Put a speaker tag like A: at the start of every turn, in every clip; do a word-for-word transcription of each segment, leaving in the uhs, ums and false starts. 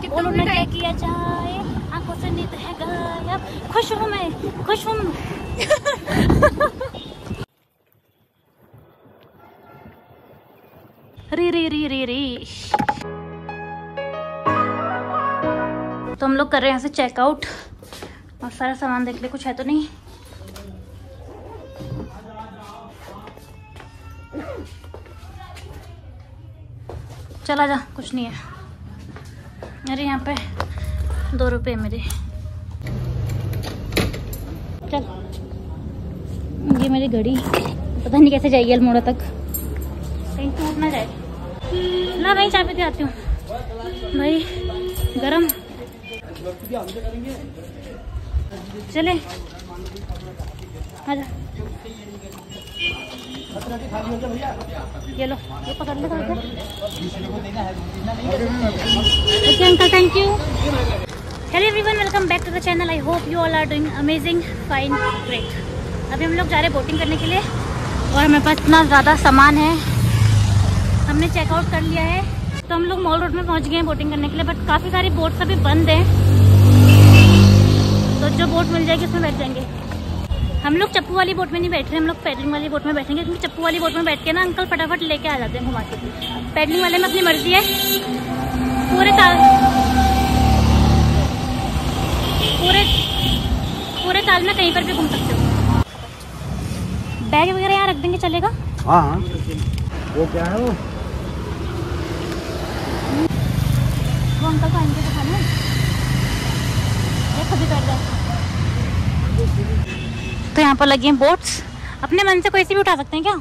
A: बोलो ना क्या किया जाए, आंखों से नींद है गायब, खुश हूँ मैं, खुश हूँ। री री री री री तो हम लोग कर रहे हैं यहाँ से चेकआउट और सारा सामान देख ले, कुछ है तो नहीं। चला जा, कुछ नहीं है। अरे यहाँ पे दो रुपए मेरे। चल, ये मेरी घड़ी पता नहीं कैसे जाएगी अल्मोड़ा तक, कहीं टूट ना जाए। ना भाई, चाय पीते आती हूँ भाई, गरम। चले आजा, ये लो, ये पकड़ ले। Okay uncle, thank you. Hello everyone, welcome back to the channel. I hope you all are doing amazing, fine, great. अभी हम लोग जा रहे हैं बोटिंग करने के लिए और हमारे पास इतना ज़्यादा सामान है। हमने चेकआउट कर लिया है, तो हम लोग मॉल रोड में पहुंच गए हैं बोटिंग करने के लिए। बट काफ़ी सारी बोट्स अभी बंद हैं, तो जो बोट मिल जाएगी उसमें बैठ जाएंगे। हम लोग चप्पू वाली बोट में नहीं बैठ रहे, हम लोग पैडलिंग वाली बोट में बैठेंगे, क्योंकि चप्पू वाली बोट में बैठ के ना अंकल फटाफट लेके आ जाते हैं घुमा के। पैडलिंग वाले में अपनी मर्जी है, पूरे ताल पूरे पूरे ताल में कहीं पर भी घूम सकते हो। बैग वगैरह यहाँ रख देंगे, चलेगा?
B: हाँ हाँ। वो क्या है वो
A: वो अंकल को आएंगे दिखाने, ये खुद ही बैठ जाए। तो यहाँ पर लगी हैं बोट्स, अपने मन से कोई सी भी उठा सकते हैं क्या?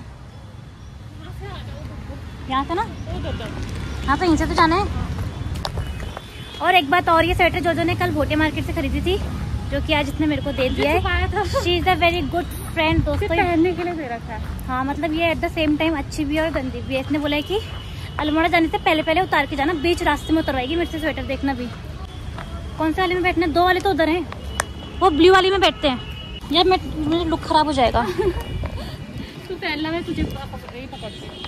A: यहाँ से ना, हाँ तो यहीं से तो जाना है। और एक बात और, ये स्वेटर जो जो ने कल भोटे मार्केट से खरीदी थी, जो कि आज इसने मेरे को दे दिया है। She is a very good friend दोस्तों, पहनने के लिए दे रखा है। हाँ मतलब ये एट द सेम टाइम अच्छी भी है और गंदी भी है। इसने बोला है कि अल्मोड़ा जाने से पहले पहले उतार के जाना, बीच रास्ते में उतरवाएगी मेरे से स्वेटर। देखना भी कौन से वाले में बैठना, दो वाले तो उधर हैं, वो ब्लू वाली में बैठते हैं। यार मैं मुझे लुक खराब हो जाएगा।
C: तू पहला मैं तुझे पकड़ पकड़ती हूँ।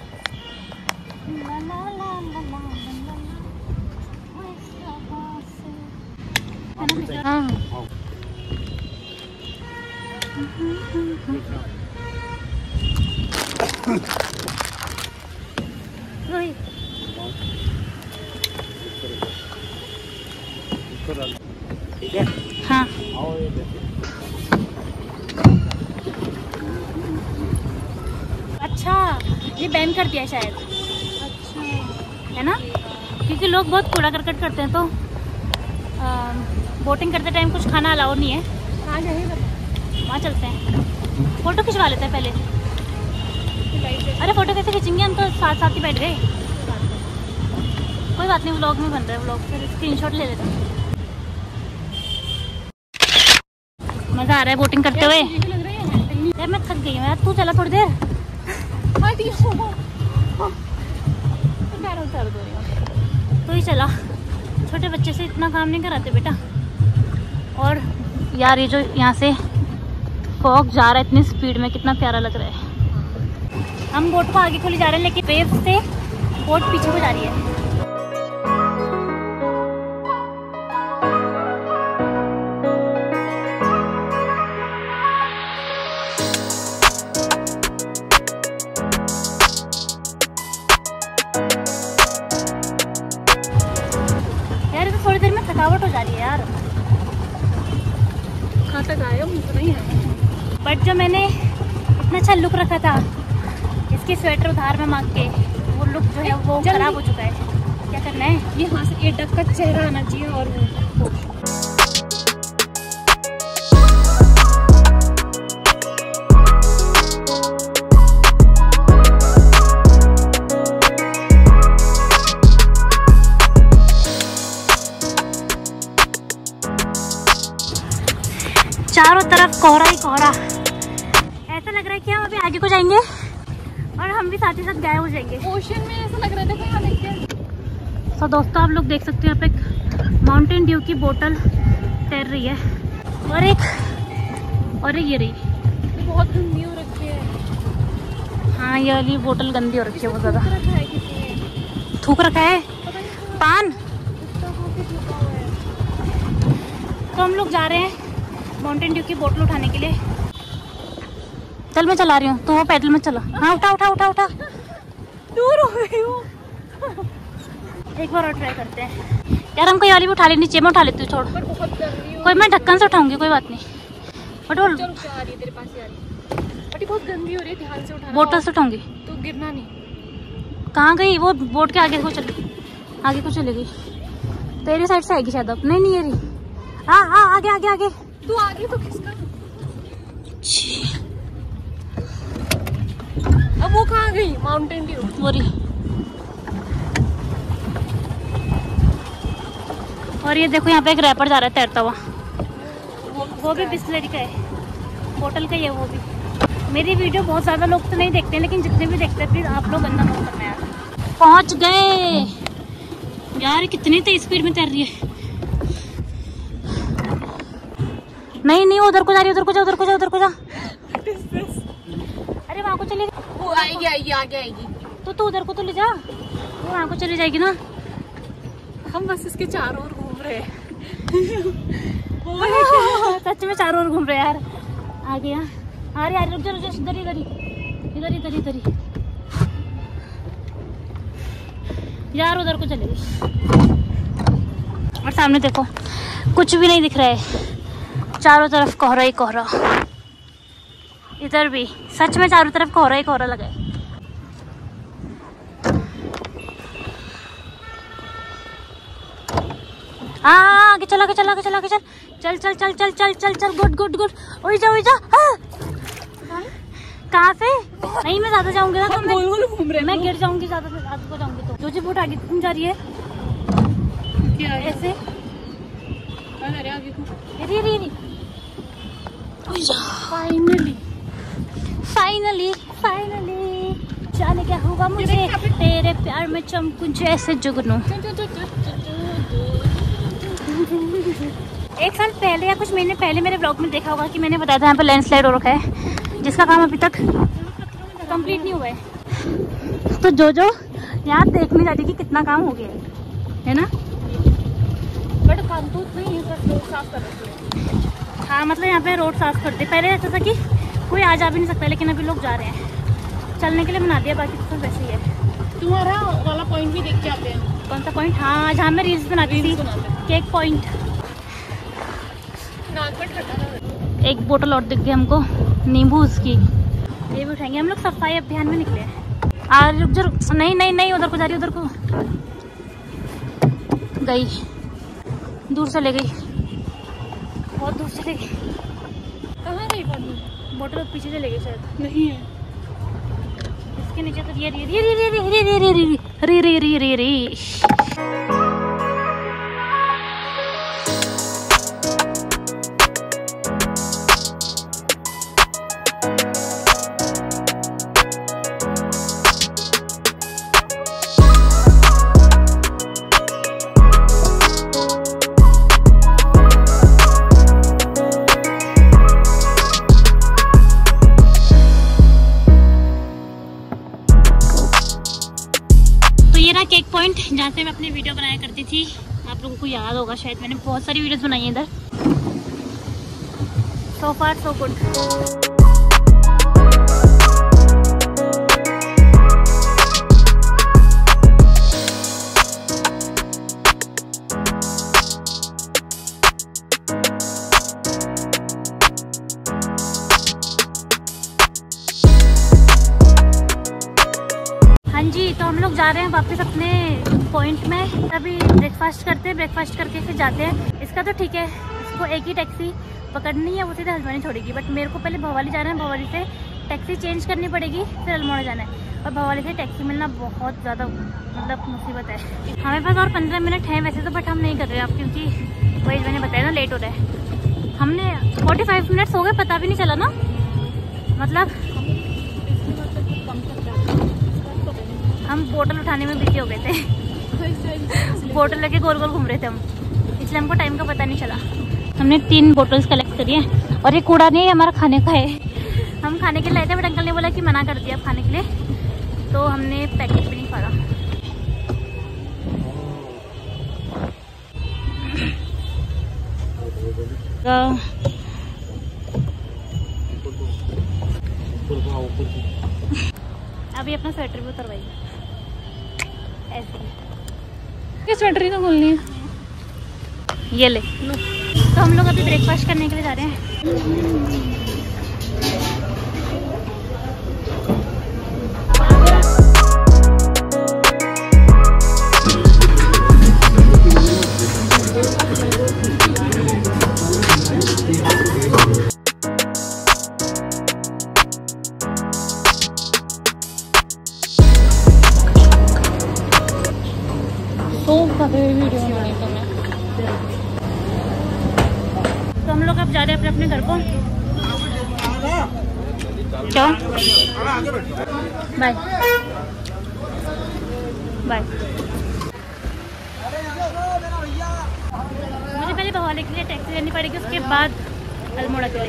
A: हाँ
B: ठीक है।
A: हाँ अच्छा, ये बैन कर दिया शायद। अच्छा है ना, क्योंकि लोग बहुत कूड़ा करकट करते हैं, तो आ, बोटिंग करते टाइम कुछ खाना अलाउ नहीं है।
C: हाँ यही
A: वहाँ चलते हैं, फोटो खिंचवा लेते हैं पहले। अरे फोटो कैसे खींचेंगे, हम तो साथ साथ ही बैठ गए। कोई बात नहीं, व्लॉग में बन रहा है व्लॉग, फिर स्क्रीनशॉट ले लेते हैं। मज़ा आ रहा है बोटिंग करते हुए। यार मैं थक गई हूँ यार, तू चला थोड़ी देर। तो ही चला, छोटे बच्चे से इतना काम नहीं कराते बेटा। और यार ये जो यहाँ से फॉग जा रहा है इतनी स्पीड में, कितना प्यारा लग रहा है। हम बोट को आगे खोली जा रहे हैं, लेकिन वेव से बोट पीछे को जा रही है। थोड़ी देर में थकावट हो जा रही है यार।
C: कहाँ तक आए हम, नहीं है।
A: बट जो मैंने इतना अच्छा लुक रखा था इसकी स्वेटर उधार में मांग के, वो लुक जो है वो खराब हो चुका है। क्या करना है,
C: ये यहाँ से एक डक का चेहरा आना चाहिए। और वो
A: चारों तरफ कोहरा ही कोहरा। ऐसा लग रहा है कि हम अभी आगे को जाएंगे और हम भी साथ ही साथ गायब हो जाएंगे।
C: ओशन में ऐसा लग रहा था कि हाँ देखिए।
A: तो दोस्तों आप लोग देख सकते हैं, यहाँ पे एक माउंटेन ड्यू की बोतल तैर रही है, और एक और एक ये रही,
C: ये बहुत गंदी हो रखी है।
A: हाँ ये वाली बोतल गंदी हो रखी है बहुत ज़्यादा।
C: रखा है किसी ने,
A: थूक रखा है।
C: पता नहीं
A: पान हम लोग जा रहे हैं माउंटेन ड्यू की बोतल उठाने के लिए। चल मैं चला रही हूँ, तो वो पैदल में चला। हाँ उठा उठा उठा उठा, दूर हो गई हूँ। एक बार और ट्राई करते हैं यार। हमको ये वाली भी उठा लेनी चाहिए। मैं उठा लेती हूँ, छोड़। कोई मैं ढक्कन से उठाऊंगी, कोई बात नहीं। बट वो
C: तेरे पास ही आ रही है। बट बहुत गंदी हो रही है, ध्यान से उठाना।
A: बोतल से उठाऊंगी
C: तो गिरना नहीं।
A: कहाँ गई वो? बोट के आगे को चली, आगे को चली गई। तेरी साइड से आएगी शायद अब। नहीं नहीं ये रही। हाँ हाँ आगे आगे आगे।
C: तू आगे तो किसका? अब वो कहाँ गई? माउंटेन ड्यू
A: वो रही। और ये देखो यहाँ पे एक रैपर जा रहा है तैरता हुआ। वो, वो भी बिस्लरी का है, बोतल का ही है वो भी। मेरी वीडियो बहुत ज़्यादा लोग तो नहीं देखते, लेकिन जितने भी देखते हैं प्लीज़ आप लोग गंदा मत करना यार। पहुँच गए यार। कितनी तेज स्पीड में तैर रही है। नहीं नहीं उधर को जा रही है, उधर को जा, उधर को जा, उधर को जा। अरे वहाँ को चले।
C: वो आएगी आएगी आगे आएगी।
A: तो तू उधर को तो ले जा, वो वहाँ को चली जाएगी ना।
C: हम बस इसके चारों ओर घूम रहे हैं।
A: सच में चारों ओर घूम रहे हैं यार। आ गया। अरे यार रुक जा रुक जा, इधर इधर इधर इधर इधर ही यार, उधर को चले गई। और सामने देखो कुछ भी नहीं दिख रहा है, चारों तरफ कोहरा ही कोहरा। इधर भी सच में चारों तरफ कोहरा ही कोहरा लगा है। हाँ आगे चल आगे चल आगे चल आगे चल चल चल चल चल चल चल चल गुड गुड गुड। ओए जा ओए जा। कहाँ से? नहीं मैं ज्यादा जाऊंगी ना तो मैं
C: गोल गोल घूम रहे हैं।
A: मैं गिर जाऊंगी, ज्यादा से आगे को जाऊंगी तो। जो जी बहुत आगे घूम जा रही है
C: क्या
A: ऐसे।
C: अरे आगे को।
A: ये ये ये
C: फाइनली
A: फाइनली फाइनली जाने क्या होगा मुझे, तेरे प्यार में चमकूं जैसे जुगनू। एक साल पहले या कुछ महीने पहले मेरे ब्लॉग में देखा होगा कि मैंने बताया था यहाँ पे लैंडस्लाइड हो रखा है, जिसका काम अभी तक कंप्लीट नहीं हुआ है। तो जो जो यहाँ देखने जाती कि कितना काम हो गया है, है ना।
C: बट काम तो उतना ही है, बस रोड साफ कर रहे हैं।
A: हाँ मतलब यहाँ पे रोड साफ करते। पहले ऐसा था कि कोई आ जा भी नहीं सकता, लेकिन अभी लोग जा रहे हैं, चलने के लिए बना दिया। बाकी तो वैसे ही है।
C: तुम्हारा वाला पॉइंट भी देख के आते हैं।
A: कौन सा पॉइंट? हाँ जहाँ मैं रील्स बनाती थी, केक पॉइंट। एक बोतल और दिख गई हमको नींबू उसकी, ये भी उठाएंगे हम लोग। सफाई अभियान में निकले हैं। आज रुक जा। नहीं नहीं नहीं उधर को जा रही, उधर को गई, दूर से ले गई, बहुत दूर से ले गई।
C: कहाँ गई बोतल?
A: बोतल पीछे से ले गई शायद।
C: नहीं है
A: इसके नीचे तो ये री री री री री री री री री री री री। केक पॉइंट जहाँ से मैं अपनी वीडियो बनाया करती थी, आप लोगों को याद होगा शायद, मैंने बहुत सारी वीडियोस बनाई हैं इधर। सो फार सो गुड। जी तो हम लोग जा रहे हैं वापस अपने पॉइंट में। अभी ब्रेकफास्ट करते हैं, ब्रेकफास्ट करके फिर जाते हैं। इसका तो ठीक है, इसको एक ही टैक्सी पकड़नी है, वो सीधे हल्द्वानी छोड़ेगी। बट मेरे को पहले भवाली जाना है, भवाली से टैक्सी चेंज करनी पड़ेगी, फिर अल्मोड़ा जाना है। और भवाली से टैक्सी मिलना बहुत ज़्यादा मतलब मुसीबत है। हमारे पास और पंद्रह मिनट है वैसे तो, बट हम नहीं कर रहे अब, क्योंकि वही मैंने बताया ना लेट हो रहा है। हमने फोर्टी फाइव मिनट्स हो गए, पता भी नहीं चला ना। मतलब हम बोतल उठाने में बिजी हो गए थे। बोतल लेके गोल गोल घूम रहे थे हम, इसलिए हमको टाइम का पता नहीं चला। हमने तीन बोतल्स कलेक्ट करी है, और ये कूड़ा नहीं है, हमारा खाने का है। हम खाने के लिए लाए थे, बट अंकल ने बोला कि मना कर दिया खाने के लिए, तो हमने पैकेट भी नहीं फाड़ा। अभी अपना स्वेटर भी उतरवाइए ऐसे ही।
C: ये स्वेटर ही तो खोलनी है।
A: ये ले लो। तो हम लोग अभी ब्रेकफास्ट करने के लिए जा रहे हैं।
C: वीडियो बनाने का मैं।
A: तो हम लोग अब जा रहे हैं अपने अपने घर को। क्या बाय बाय। मुझे पहले भवाली के लिए टैक्सी लेनी पड़ेगी, उसके बाद अल्मोड़ा के लिए।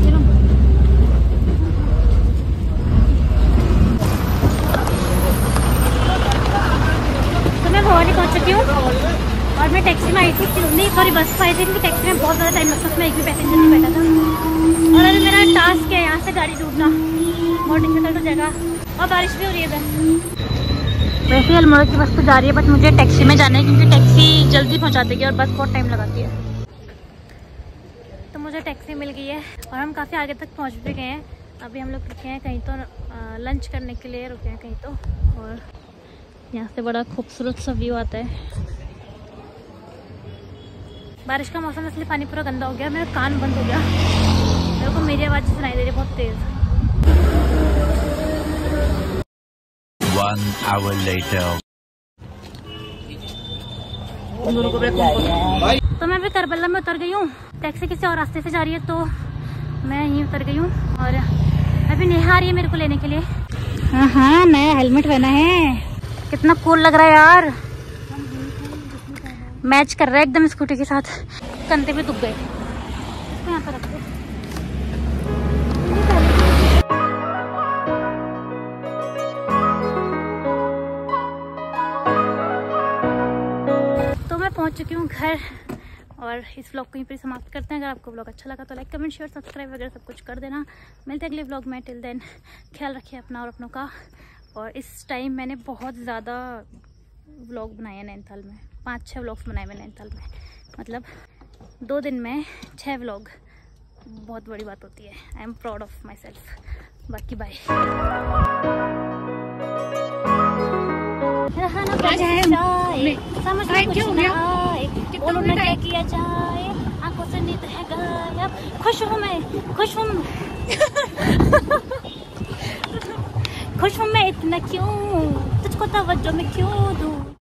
A: तो मैं भवाली पहुंच चुकी हूँ और मैं टैक्सी में आई थी, नहीं सॉरी बस में आई थी, क्योंकि टैक्सी में बहुत ज़्यादा टाइम लगता है, उसमें एक भी पैसेंजर नहीं बैठा था। और अभी मेरा टास्क है यहाँ से गाड़ी ढूंढना, बहुत डिफिकल्ट हो जाएगा। और बारिश भी हो रही है इधर। वैसे ही अल्मोड़ा की बस तो जा रही है, बट मुझे टैक्सी में जाना है क्योंकि टैक्सी जल्दी पहुँचा देगी और बस बहुत टाइम लगाती है। तो मुझे टैक्सी मिल गई है और हम काफ़ी आगे तक पहुँच भी गए हैं। अभी हम लोग रुके हैं कहीं तो लंच करने के लिए रुके हैं कहीं तो, और यहाँ से बड़ा खूबसूरत सा व्यू आता है। बारिश का मौसम इसलिए पानी पूरा गंदा हो गया, मेरा कान बंद हो गया, मेरे को मेरी आवाज़ सुनाई दे रही है बहुत तेज।
D: One hour later.
A: तो मैं अभी करबला में उतर गई हूँ। टैक्सी किसी और रास्ते से जा रही है तो मैं यहीं उतर गई हूँ और अभी नेहा आ रही है मेरे को लेने के लिए। हाँ हाँ नया हेलमेट पहना है, कितना कूल लग रहा है यार, मैच कर रहा है एकदम स्कूटी के साथ। कंधे भी दुख गए, इसको यहाँ पर रख दो। तो मैं पहुँच चुकी हूँ घर और इस व्लॉग को यहीं पर समाप्त करते हैं। अगर आपको व्लॉग अच्छा लगा तो लाइक कमेंट शेयर सब्सक्राइब वगैरह सब कुछ कर देना। मिलते हैं अगले व्लॉग में, टिल देन ख्याल रखिए अपना और अपनों का। और इस टाइम मैंने बहुत ज़्यादा व्लॉग बनाए हैं नैनीताल में, पाँच छः व्लॉग्स बनाए मैंने नैनीताल में, मतलब दो दिन में छः व्लॉग, बहुत बड़ी बात होती है। I am proud of myself. बाकी बाय। समझ में कुछ ना आए, बोलो ना क्या किया जाए, आंखों से नींद है गायब। खुश हूँ मैं, खुश हूँ खुश हूँ मैं इतना क्यों, तुझको तवज्जो में क्यों दूँ।